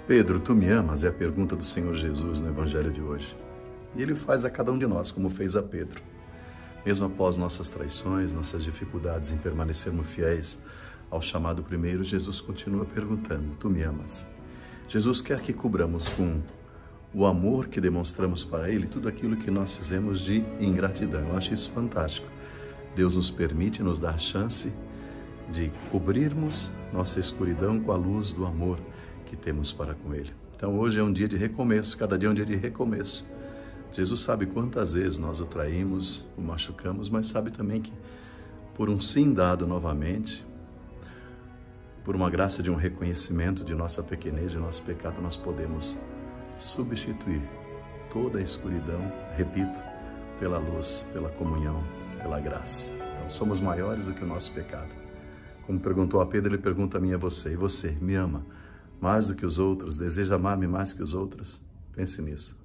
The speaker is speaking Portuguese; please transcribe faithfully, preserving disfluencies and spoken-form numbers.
Pedro, tu me amas? É a pergunta do Senhor Jesus no Evangelho de hoje. E Ele faz a cada um de nós, como fez a Pedro. Mesmo após nossas traições, nossas dificuldades em permanecermos fiéis ao chamado primeiro, Jesus continua perguntando, tu me amas? Jesus quer que cobramos com o amor que demonstramos para Ele tudo aquilo que nós fizemos de ingratidão. Eu acho isso fantástico. Deus nos permite, nos dá a chance de cobrirmos nossa escuridão com a luz do amor que temos para com Ele. Então hoje é um dia de recomeço, cada dia é um dia de recomeço. Jesus sabe quantas vezes nós o traímos, o machucamos, mas sabe também que por um sim dado novamente, por uma graça de um reconhecimento de nossa pequenez, de nosso pecado, nós podemos substituir toda a escuridão, repito, pela luz, pela comunhão, pela graça. Então somos maiores do que o nosso pecado. Como perguntou a Pedro, ele pergunta a mim e a você, e você me ama mais do que os outros, deseja amar-me mais que os outros? Pense nisso.